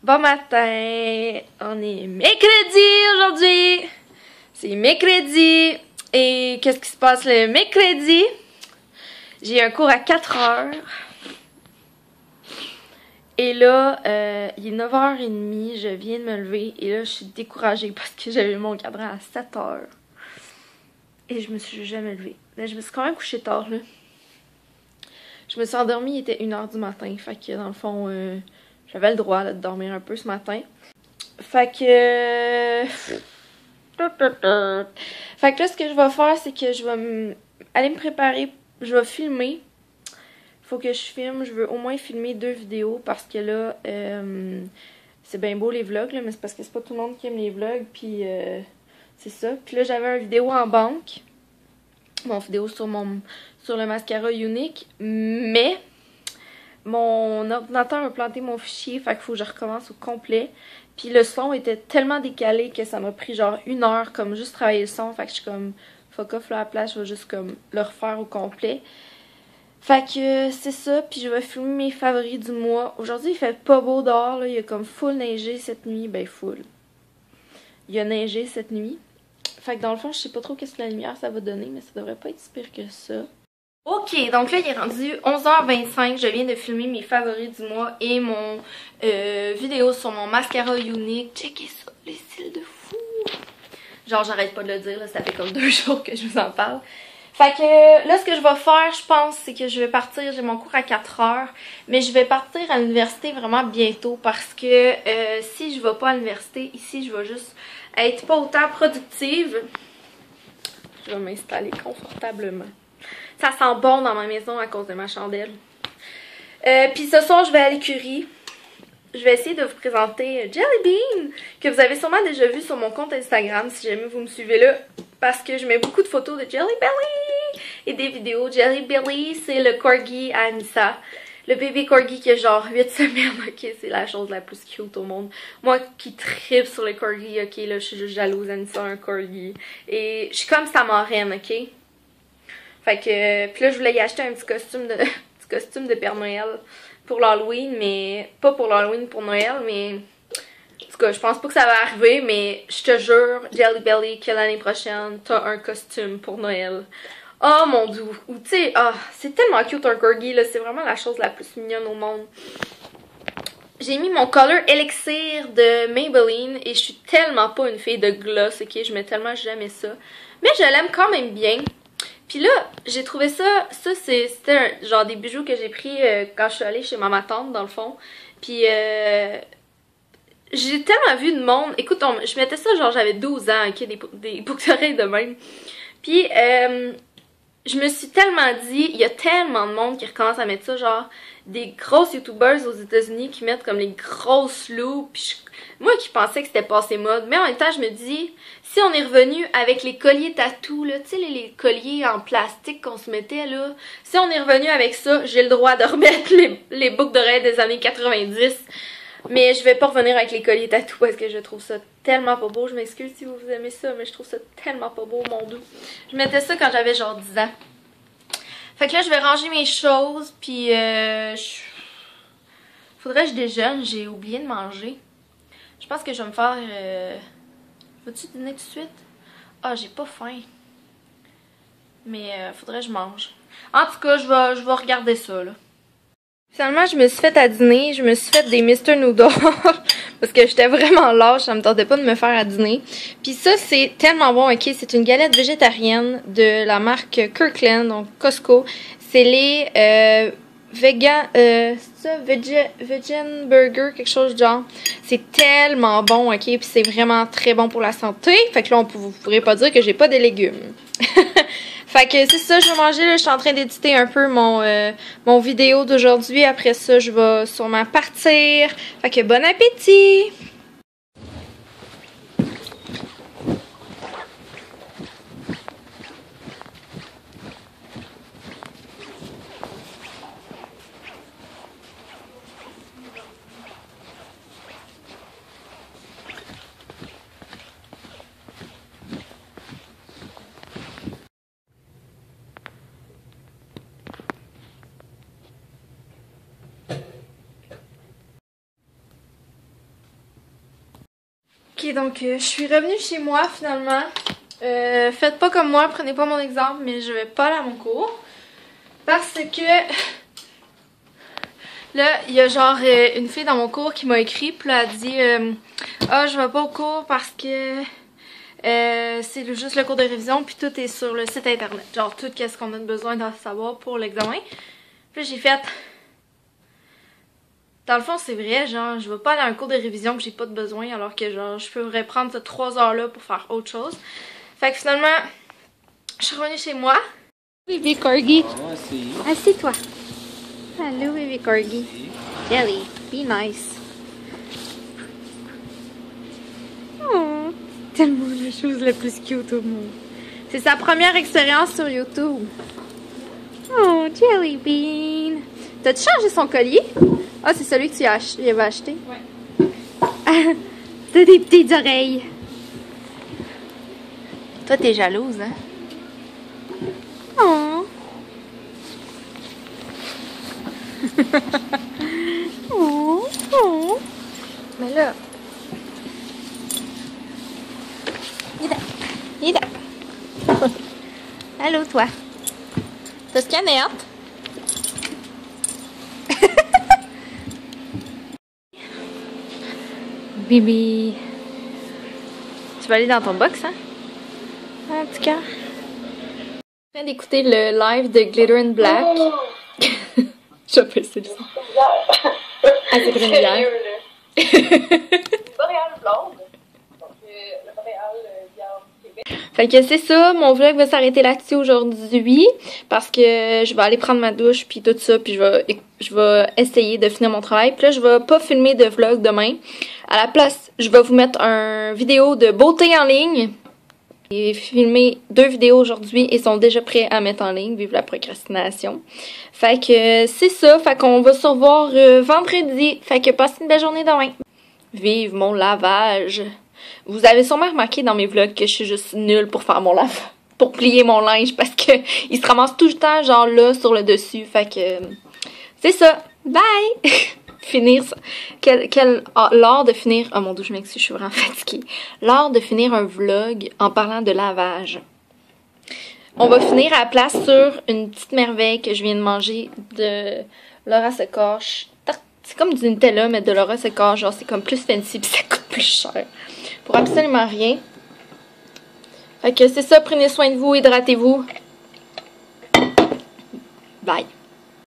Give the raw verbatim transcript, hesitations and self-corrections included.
Bon matin, on est mercredi aujourd'hui. C'est mercredi. Et qu'est-ce qui se passe le mercredi? J'ai un cours à quatre heures. Et là, euh, il est neuf heures trente, je viens de me lever. Et là, je suis découragée parce que j'avais mon cadran à sept heures. Et je me suis jamais levée. Mais je me suis quand même couchée tard, là. Je me suis endormie, il était une heure du matin. Fait que dans le fond, euh, j'avais le droit là, de dormir un peu ce matin. Fait que... Fait que là, ce que je vais faire, c'est que je vais m... aller me préparer. Je vais filmer. Faut que je filme. Je veux au moins filmer deux vidéos parce que là, euh, c'est bien beau les vlogs, là, mais c'est parce que c'est pas tout le monde qui aime les vlogs. Puis euh, c'est ça. Puis là, j'avais une vidéo en banque. Mon vidéo sur mon sur le mascara unique. Mais mon ordinateur a planté mon fichier. Fait qu'il faut que je recommence au complet. Puis le son était tellement décalé que ça m'a pris genre une heure comme juste travailler le son. Fait que je suis comme fuck off là à la place, je vais juste comme le refaire au complet. Fait que c'est ça, puis je vais filmer mes favoris du mois. Aujourd'hui il fait pas beau dehors, là. Il y a comme full neigé cette nuit, ben full. Il y a neigé cette nuit. Fait que dans le fond je sais pas trop qu'est-ce que la lumière ça va donner, mais ça devrait pas être si pire que ça. Ok, donc là il est rendu onze heures vingt-cinq, je viens de filmer mes favoris du mois et mon euh, vidéo sur mon mascara unique. Checkez ça, les cils de fou! Genre j'arrête pas de le dire, là, ça fait comme deux jours que je vous en parle. Fait que là ce que je vais faire je pense c'est que je vais partir, j'ai mon cours à quatre heures, mais je vais partir à l'université vraiment bientôt parce que euh, si je vais pas à l'université, ici je vais juste être pas autant productive. Je vais m'installer confortablement. Ça sent bon dans ma maison à cause de ma chandelle. Euh, Puis ce soir, je vais à l'écurie. Je vais essayer de vous présenter Jelly Bean, que vous avez sûrement déjà vu sur mon compte Instagram, si jamais vous me suivez là, parce que je mets beaucoup de photos de Jelly Belly et des vidéos. Jelly Belly, c'est le corgi à Anissa. Le bébé corgi qui a genre huit semaines, ok, c'est la chose la plus cute au monde. Moi qui tripe sur les corgis, ok, là, je suis juste jalouse, Anissa a un corgi. Et je suis comme sa marraine, ok? Fait que, puis là, je voulais y acheter un petit costume de, petit costume de Père Noël pour l'Halloween, mais pas pour l'Halloween, pour Noël, mais en tout cas, je pense pas que ça va arriver, mais je te jure, Jelly Belly, que l'année prochaine, t'as un costume pour Noël. Oh mon dieu, ou tu sais, oh, c'est tellement cute un corgi, là, c'est vraiment la chose la plus mignonne au monde. J'ai mis mon color Elixir de Maybelline et je suis tellement pas une fille de gloss, ok, je mets tellement jamais ça. Mais je l'aime quand même bien. Puis là, j'ai trouvé ça, ça c'était genre des bijoux que j'ai pris euh, quand je suis allée chez ma tante dans le fond. Puis euh, j'ai tellement vu de monde, écoute, on, je mettais ça genre j'avais douze ans, ok, des, des boucles d'oreilles de même. Puis euh, je me suis tellement dit, il y a tellement de monde qui recommence à mettre ça, genre des grosses youtubeurs aux États-Unis qui mettent comme les grosses loupes. Puis je, moi qui pensais que c'était passé mode, mais en même temps je me dis, si on est revenu avec les colliers tatou, là, tu sais les, les colliers en plastique qu'on se mettait là, si on est revenu avec ça, j'ai le droit de remettre les, les boucles d'oreilles des années quatre-vingt-dix. Mais je vais pas revenir avec les colliers tatou parce que je trouve ça tellement pas beau. Je m'excuse si vous aimez ça, mais je trouve ça tellement pas beau, mon doux. Je mettais ça quand j'avais genre dix ans. Fait que là, je vais ranger mes choses, puis euh, je... faudrait que je déjeune. J'ai oublié de manger. Je pense que je vais me faire... Euh... Vas-tu dîner tout de suite? Ah, j'ai pas faim. Mais euh, faudrait que je mange. En tout cas, je vais, je vais regarder ça, là. Finalement, je me suis fait à dîner, je me suis fait des mister Noodles parce que j'étais vraiment lâche, ça me tentait pas de me faire à dîner. Puis ça, c'est tellement bon, ok, c'est une galette végétarienne de la marque Kirkland, donc Costco. C'est les euh, vegan, euh, c'est ça, vegan, vegan burger, quelque chose de genre. C'est tellement bon, ok, puis c'est vraiment très bon pour la santé. Fait que là, on, vous pourrez pas dire que j'ai pas de légumes. Fait que c'est ça, je vais manger, là, je suis en train d'éditer un peu mon, euh, mon vidéo d'aujourd'hui. Après ça, je vais sûrement partir. Fait que bon appétit! Ok, donc euh, je suis revenue chez moi finalement. Euh, faites pas comme moi, prenez pas mon exemple, mais je vais pas aller à mon cours. Parce que là, il y a genre euh, une fille dans mon cours qui m'a écrit, puis là, elle a dit euh, ah, je vais pas au cours parce que euh, c'est le- juste le cours de révision, puis tout est sur le site internet. Genre tout qu'est-ce qu'on a besoin de savoir pour l'examen. Puis j'ai fait. Dans le fond, c'est vrai, genre, je vais pas aller à un cours de révision que j'ai pas de besoin, alors que genre, je pourrais prendre ces trois heures-là pour faire autre chose. Fait que finalement, je suis revenue chez moi. Baby Corgi. Assieds-toi. Hello, baby Corgi. Jelly, be nice. Oh, tellement la chose la plus cute au monde. C'est sa première expérience sur YouTube. Oh, Jelly Bean. T'as-tu changé son collier? Ah, c'est celui que tu ach avais acheté? Ouais. T'as des petites oreilles. Toi, t'es jalouse, hein? Oh. Oh, oh. Mais là... Ida. Ida. Allô, toi. T'as scanné, hein? Bibi. Tu vas aller dans ton box, hein? En tout cas. Je suis en train d'écouter le live de Glitter and Black. Je vais passer le son. Ah, c'est une bière. Boréal blonde. Donc, le Boréal viande Québec. Fait que c'est ça, mon vlog va s'arrêter là-dessus aujourd'hui parce que je vais aller prendre ma douche puis tout ça, puis je vais, je vais essayer de finir mon travail. Puis là, je vais pas filmer de vlog demain. À la place, je vais vous mettre un vidéo de beauté en ligne. J'ai filmé deux vidéos aujourd'hui et sont déjà prêts à mettre en ligne, vive la procrastination. Fait que c'est ça, fait qu'on va se revoir euh, vendredi. Fait que passez une belle journée demain. Vive mon lavage. Vous avez sûrement remarqué dans mes vlogs que je suis juste nulle pour faire mon lavage, pour plier mon linge parce que il se ramasse tout le temps genre là sur le dessus. Fait que c'est ça. Bye! Finir quel, quel ah, l'art de finir oh mon dieu je m'excuse je suis vraiment fatiguée l'art de finir un vlog en parlant de lavage. On va finir à la place sur une petite merveille que je viens de manger de Laura Secoche. C'est comme du Nutella mais de Laura Secoche, genre c'est comme plus fancy puis ça coûte plus cher pour absolument rien. Fait que c'est ça, prenez soin de vous, hydratez-vous. Bye.